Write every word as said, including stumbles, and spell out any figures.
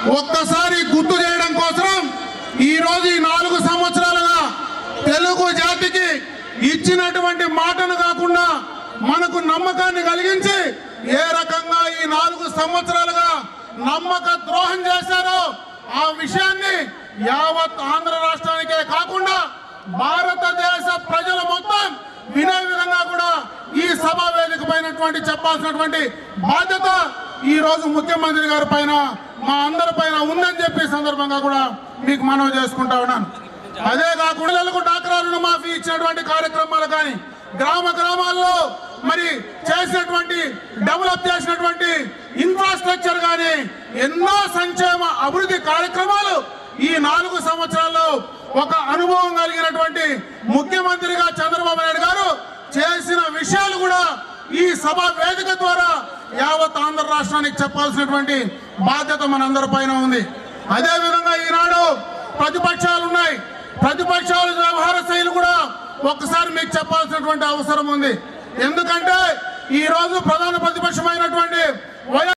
ఒక్కసారి గుర్తు చేయడం కోసం ఈ రోజు ఈ నాలుగు సంవత్సరాలుగా తెలుగు జాతికి ఇచ్చినటువంటి మాటను కాకుండా మనకు నమ్మకాన్ని కలిగించి ఏ రకంగా ఈ నాలుగు సంవత్సరాలుగా నమ్మక ద్రోహం చేశారో ఆ విషయాన్ని యావత్ ఆంధ్ర రాష్ట్రానికే కాకుండా భారతదేశ ప్రజలు మొత్తం వినే విధంగా కూడా ఈ సభా వేదిక పైనటువంటి చెప్పాల్సినటువంటి బాధ్యత ఈ రోజు ముఖ్యమంత్రి గారి పైన మా అందరి పైన ఉందని చెప్పి సందర్భంగా కూడా మీకు మనవి చేసుకుంటా ఉన్నాను. అదే కాకుండా డాక్రా రుణమాఫీ ఇచ్చినటువంటి కార్యక్రమాలు కానీ గ్రామ గ్రామాల్లో మరి చేసినటువంటి డెవలప్ చేసినటువంటి ఇన్ఫ్రాస్ట్రక్చర్ కానీ ఎన్నో సంక్షేమ అభివృద్ధి కార్యక్రమాలు ఈ నాలుగు సంవత్సరాల్లో ఒక అనుభవం కలిగినటువంటి ముఖ్యమంత్రిగా చంద్రబాబు నాయుడు గారు చేసిన విషయాలు కూడా ఈ సభ వేదిక ద్వారా యావత్ ఆంధ్ర రాష్ట్రానికి చెప్పాల్సినటువంటి బాధ్యత మనందరి పైన ఉంది. అదే విధంగా ఈనాడు ప్రతిపక్షాలు ఉన్నాయి. ప్రతిపక్షాల వ్యవహార శైలి కూడా ఒక్కసారి మీకు చెప్పాల్సినటువంటి అవసరం ఉంది. ఎందుకంటే ఈ రోజు ప్రధాన ప్రతిపక్షమైనటువంటి